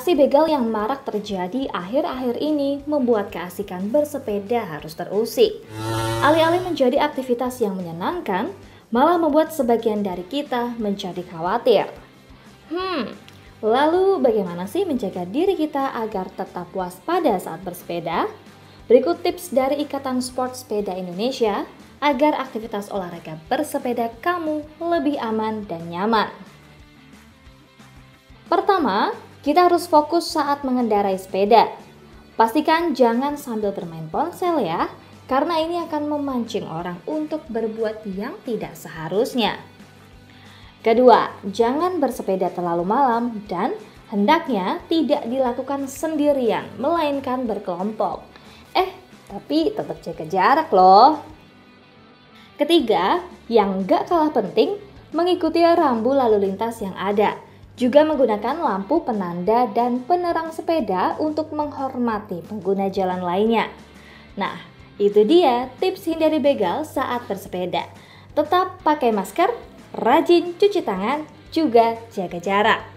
Aksi begal yang marak terjadi akhir-akhir ini membuat keasikan bersepeda harus terusik. Alih-alih menjadi aktivitas yang menyenangkan, malah membuat sebagian dari kita menjadi khawatir. Lalu bagaimana sih menjaga diri kita agar tetap waspada saat bersepeda? Berikut tips dari Ikatan Sport Sepeda Indonesia agar aktivitas olahraga bersepeda kamu lebih aman dan nyaman. Pertama, kita harus fokus saat mengendarai sepeda. Pastikan jangan sambil bermain ponsel ya, karena ini akan memancing orang untuk berbuat yang tidak seharusnya. Kedua, jangan bersepeda terlalu malam dan hendaknya tidak dilakukan sendirian, melainkan berkelompok. Tapi tetap jaga jarak loh. Ketiga, yang gak kalah penting, mengikuti rambu lalu lintas yang ada. Juga menggunakan lampu penanda dan penerang sepeda untuk menghormati pengguna jalan lainnya. Nah, itu dia tips hindari begal saat bersepeda. Tetap pakai masker, rajin cuci tangan, juga jaga jarak.